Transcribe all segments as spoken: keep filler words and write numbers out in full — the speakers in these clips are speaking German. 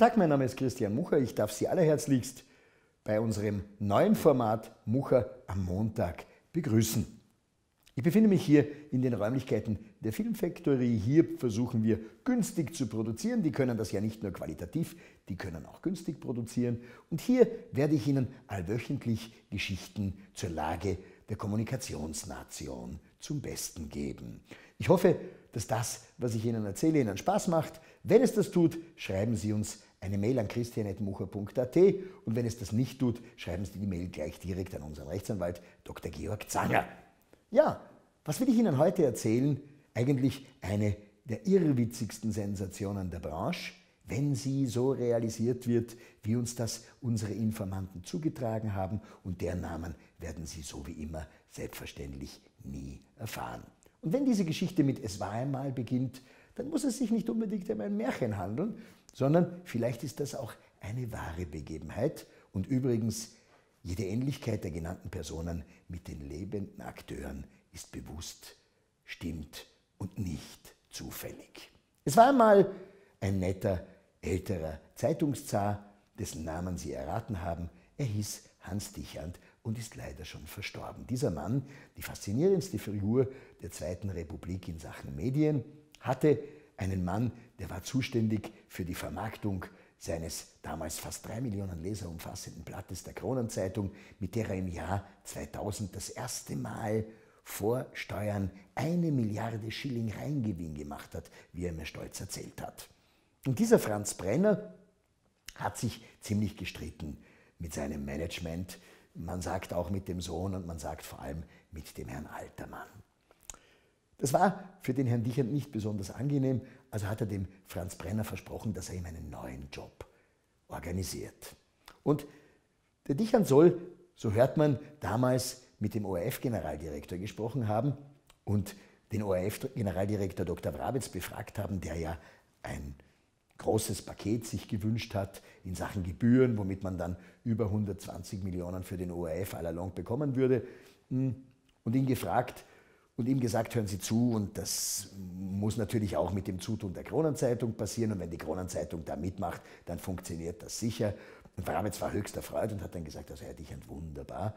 Tag, mein Name ist Christian Mucher. Ich darf Sie allerherzlichst bei unserem neuen Format Mucher am Montag begrüßen. Ich befinde mich hier in den Räumlichkeiten der Filmfactory. Hier versuchen wir günstig zu produzieren. Die können das ja nicht nur qualitativ, die können auch günstig produzieren. Und hier werde ich Ihnen allwöchentlich Geschichten zur Lage der Kommunikationsnation zum Besten geben. Ich hoffe, dass das, was ich Ihnen erzähle, Ihnen Spaß macht. Wenn es das tut, schreiben Sie uns eine Mail an christian at mucher punkt at und wenn es das nicht tut, schreiben Sie die Mail gleich direkt an unseren Rechtsanwalt Doktor Georg Zanger. Ja, was will ich Ihnen heute erzählen? Eigentlich eine der irrwitzigsten Sensationen der Branche, wenn sie so realisiert wird, wie uns das unsere Informanten zugetragen haben, und deren Namen werden Sie so wie immer selbstverständlich nie erfahren. Und wenn diese Geschichte mit "Es war einmal" beginnt, dann muss es sich nicht unbedingt um ein Märchen handeln, sondern vielleicht ist das auch eine wahre Begebenheit. Und übrigens, jede Ähnlichkeit der genannten Personen mit den lebenden Akteuren ist bewusst, stimmt und nicht zufällig. Es war einmal ein netter, älterer Zeitungszar, dessen Namen Sie erraten haben. Er hieß Hans Dichand und ist leider schon verstorben. Dieser Mann, die faszinierendste Figur der Zweiten Republik in Sachen Medien, hatte einen Mann, der war zuständig für die Vermarktung seines damals fast drei Millionen Leser umfassenden Blattes der Kronenzeitung, mit der er im Jahr zweitausend das erste Mal vor Steuern eine Milliarde Schilling Reingewinn gemacht hat, wie er mir stolz erzählt hat. Und dieser Franz Brenner hat sich ziemlich gestritten mit seinem Management. Man sagt auch mit dem Sohn und man sagt vor allem mit dem Herrn Altermann. Das war für den Herrn Dichand nicht besonders angenehm, also hat er dem Franz Brenner versprochen, dass er ihm einen neuen Job organisiert. Und der Dichand soll, so hört man, damals mit dem O R F-Generaldirektor gesprochen haben und den O R F-Generaldirektor Doktor Wrabetz befragt haben, der ja ein großes Paket sich gewünscht hat in Sachen Gebühren, womit man dann über hundertzwanzig Millionen für den O R F à la longue bekommen würde, und ihn gefragt und ihm gesagt: Hören Sie zu, und das muss natürlich auch mit dem Zutun der Kronenzeitung passieren, und wenn die Kronenzeitung da mitmacht, dann funktioniert das sicher. Und Wrabetz war höchst erfreut und hat dann gesagt: Also Herr Dichand, wunderbar,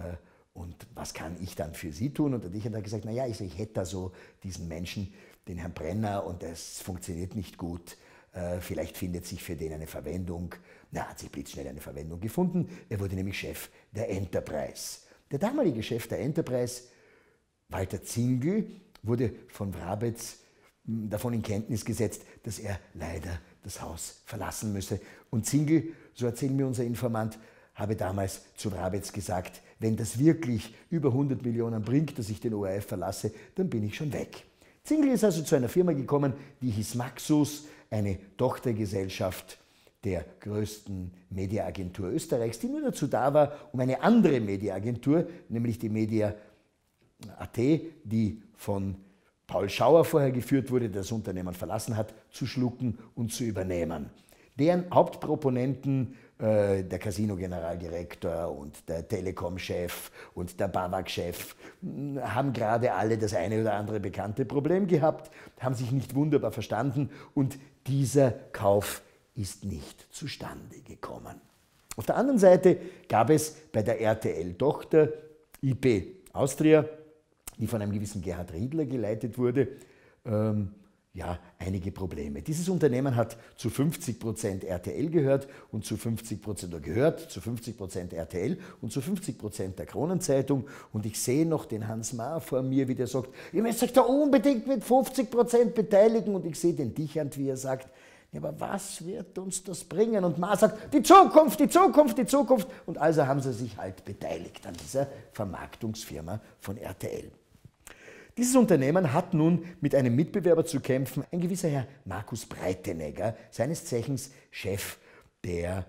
und was kann ich dann für Sie tun? Und der Dichand hat gesagt: Naja, ich, ich hätte da so diesen Menschen, den Herrn Brenner, und das funktioniert nicht gut. Vielleicht findet sich für den eine Verwendung. Na, hat sich blitzschnell eine Verwendung gefunden. Er wurde nämlich Chef der Enterprise. Der damalige Chef der Enterprise, Walter Zingel, wurde von Wrabetz davon in Kenntnis gesetzt, dass er leider das Haus verlassen müsse. Und Zingel, so erzählt mir unser Informant, habe damals zu Wrabetz gesagt: Wenn das wirklich über hundert Millionen bringt, dass ich den O R F verlasse, dann bin ich schon weg. Zingel ist also zu einer Firma gekommen, die hieß Maxus, eine Tochtergesellschaft der größten Mediaagentur Österreichs, die nur dazu da war, um eine andere Mediaagentur, nämlich die Media punkt at, die von Paul Schauer vorher geführt wurde, der das Unternehmen verlassen hat, zu schlucken und zu übernehmen. Deren Hauptproponenten, äh, der Casino-Generaldirektor und der Telekom-Chef und der BAWAG-Chef, haben gerade alle das eine oder andere bekannte Problem gehabt, haben sich nicht wunderbar verstanden, und dieser Kauf ist nicht zustande gekommen. Auf der anderen Seite gab es bei der R T L-Tochter I P Austria, die von einem gewissen Gerhard Riedler geleitet wurde, ähm, ja, einige Probleme. Dieses Unternehmen hat zu fünfzig Prozent R T L gehört und zu fünfzig Prozent oder gehört zu fünfzig Prozent R T L und zu fünfzig Prozent der Kronenzeitung. Und ich sehe noch den Hans Maar vor mir, wie der sagt: Ihr müsst euch da unbedingt mit fünfzig Prozent beteiligen. Und ich sehe den Dichand, wie er sagt: Ja, aber was wird uns das bringen? Und Maar sagt: Die Zukunft, die Zukunft, die Zukunft. Und also haben sie sich halt beteiligt an dieser Vermarktungsfirma von R T L. Dieses Unternehmen hat nun mit einem Mitbewerber zu kämpfen, ein gewisser Herr Markus Breitenegger, seines Zeichens Chef der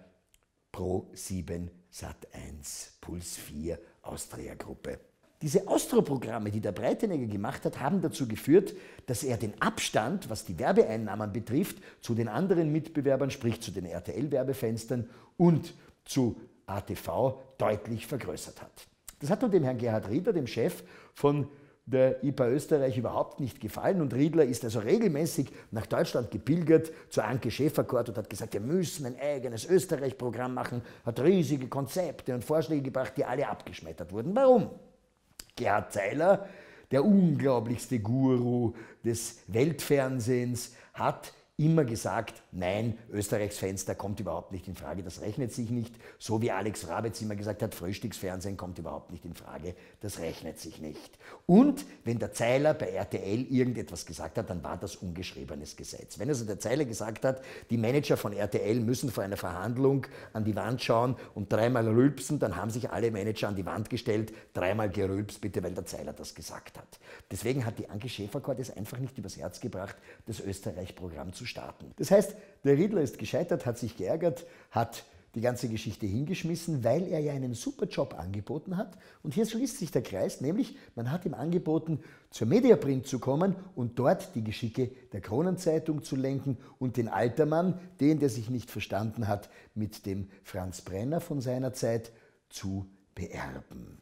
Pro sieben Sat eins Puls vier Austria-Gruppe. Diese Austro-Programme, die der Breitenegger gemacht hat, haben dazu geführt, dass er den Abstand, was die Werbeeinnahmen betrifft, zu den anderen Mitbewerbern, sprich zu den R T L-Werbefenstern und zu A T V, deutlich vergrößert hat. Das hat nun dem Herrn Gerhard Riedler, dem Chef von der I P A Österreich überhaupt nicht gefallen und Riedler ist also regelmäßig nach Deutschland gepilgert zu Anke Schäferkordt und hat gesagt, wir müssen ein eigenes Österreich-Programm machen, hat riesige Konzepte und Vorschläge gebracht, die alle abgeschmettert wurden. Warum? Gerhard Zeiler, der unglaublichste Guru des Weltfernsehens, hat immer gesagt, nein, Österreichs Fenster kommt überhaupt nicht in Frage, das rechnet sich nicht. So wie Alex Wrabetz immer gesagt hat, Frühstücksfernsehen kommt überhaupt nicht in Frage, das rechnet sich nicht. Und wenn der Zeiler bei R T L irgendetwas gesagt hat, dann war das ungeschriebenes Gesetz. Wenn also der Zeiler gesagt hat, die Manager von R T L müssen vor einer Verhandlung an die Wand schauen und dreimal rülpsen, dann haben sich alle Manager an die Wand gestellt, dreimal gerülpst, bitte, weil der Zeiler das gesagt hat. Deswegen hat die Anke Schäferkordt es einfach nicht übers Herz gebracht, das Österreich-Programm zu starten. Das heißt, der Riedler ist gescheitert, hat sich geärgert, hat die ganze Geschichte hingeschmissen, weil er ja einen super Job angeboten hat. Und hier schließt sich der Kreis, nämlich man hat ihm angeboten, zur Mediaprint zu kommen und dort die Geschicke der Kronenzeitung zu lenken und den Altermann, den, der sich nicht verstanden hat, mit dem Franz Brenner von seiner Zeit zu beerben.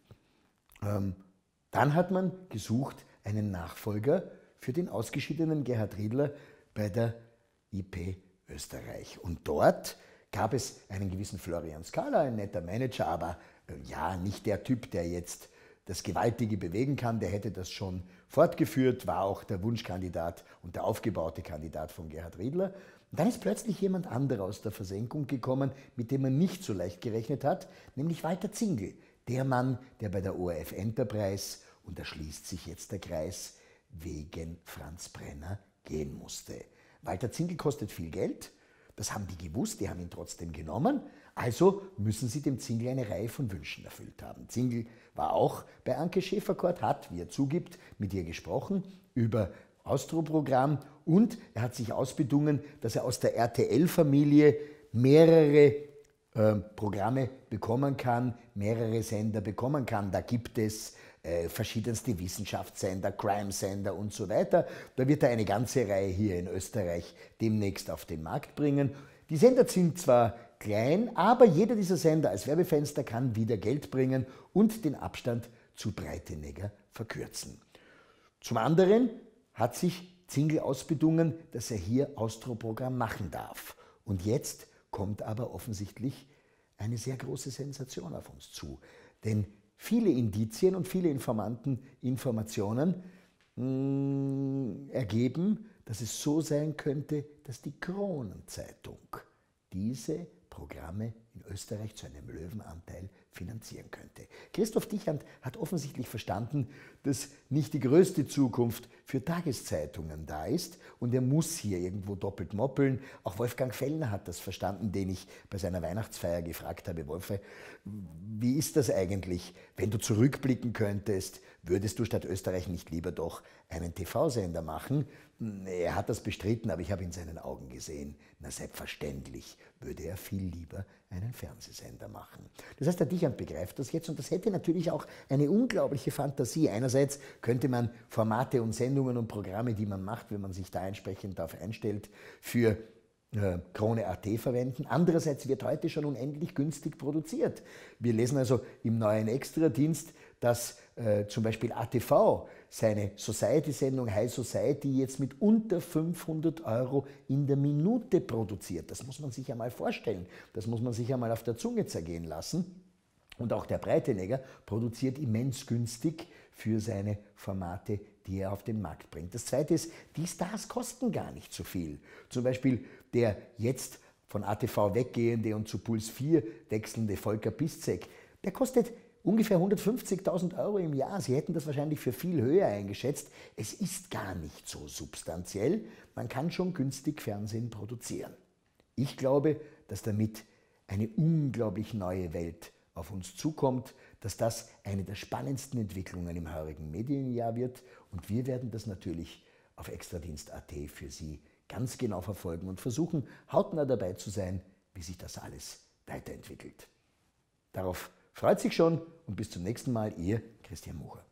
Ähm, dann hat man gesucht einen Nachfolger für den ausgeschiedenen Gerhard Riedler bei der I P Österreich. Und dort gab es einen gewissen Florian Scala, ein netter Manager, aber äh, ja, nicht der Typ, der jetzt das Gewaltige bewegen kann, der hätte das schon fortgeführt, war auch der Wunschkandidat und der aufgebaute Kandidat von Gerhard Riedler. Und dann ist plötzlich jemand anderer aus der Versenkung gekommen, mit dem man nicht so leicht gerechnet hat, nämlich Walter Zingel, der Mann, der bei der O R F Enterprise, und da schließt sich jetzt der Kreis, wegen Franz Brenner gehen musste. Walter Zingel kostet viel Geld, das haben die gewusst, die haben ihn trotzdem genommen, also müssen sie dem Zingel eine Reihe von Wünschen erfüllt haben. Zingel war auch bei Anke Schäferkordt, hat, wie er zugibt, mit ihr gesprochen über Austro-Programm und er hat sich ausbedungen, dass er aus der R T L-Familie mehrere äh, Programme bekommen kann, mehrere Sender bekommen kann. Da gibt es äh, verschiedenste Wissenschaftssender, Crime-Sender und so weiter. Da wird er eine ganze Reihe hier in Österreich demnächst auf den Markt bringen. Die Sender sind zwar klein, aber jeder dieser Sender als Werbefenster kann wieder Geld bringen und den Abstand zu Breitenegger verkürzen. Zum anderen hat sich Zingel ausbedungen, dass er hier Austro-Programm machen darf. Und jetzt kommt aber offensichtlich eine sehr große Sensation auf uns zu. Denn viele Indizien und viele Informanten, Informationen mh, ergeben, dass es so sein könnte, dass die Kronenzeitung diese Programme in Österreich zu einem Löwenanteil finanzieren könnte. Christoph Dichand hat offensichtlich verstanden, dass nicht die größte Zukunft für Tageszeitungen da ist und er muss hier irgendwo doppelt moppeln. Auch Wolfgang Fellner hat das verstanden, den ich bei seiner Weihnachtsfeier gefragt habe, Wolfe, wie ist das eigentlich, wenn du zurückblicken könntest, würdest du statt Österreich nicht lieber doch einen T V-Sender machen? Er hat das bestritten, aber ich habe in seinen Augen gesehen, na selbstverständlich würde er viel lieber einen Fernsehsender machen. Das heißt, der Dichand begreift das jetzt und das hätte natürlich auch eine unglaubliche Fantasie. Einerseits könnte man Formate und Sendungen und Programme, die man macht, wenn man sich da entsprechend darauf einstellt, für äh, Krone Punkt A T verwenden. Andererseits wird heute schon unendlich günstig produziert. Wir lesen also im neuen Extradienst, dass äh, zum Beispiel A T V seine Society-Sendung High Society jetzt mit unter fünfhundert Euro in der Minute produziert. Das muss man sich einmal vorstellen. Das muss man sich einmal auf der Zunge zergehen lassen. Und auch der Breitenegger produziert immens günstig für seine Formate, die er auf den Markt bringt. Das Zweite ist, die Stars kosten gar nicht so viel. Zum Beispiel der jetzt von A T V weggehende und zu Puls vier wechselnde Volker Piszek, der kostet ungefähr hundertfünfzigtausend Euro im Jahr. Sie hätten das wahrscheinlich für viel höher eingeschätzt. Es ist gar nicht so substanziell. Man kann schon günstig Fernsehen produzieren. Ich glaube, dass damit eine unglaublich neue Welt auf uns zukommt, dass das eine der spannendsten Entwicklungen im heurigen Medienjahr wird. Und wir werden das natürlich auf Extradienst Punkt A T für Sie ganz genau verfolgen und versuchen, hautnah dabei zu sein, wie sich das alles weiterentwickelt. Darauf freut sich schon und bis zum nächsten Mal, Ihr Christian Mucher.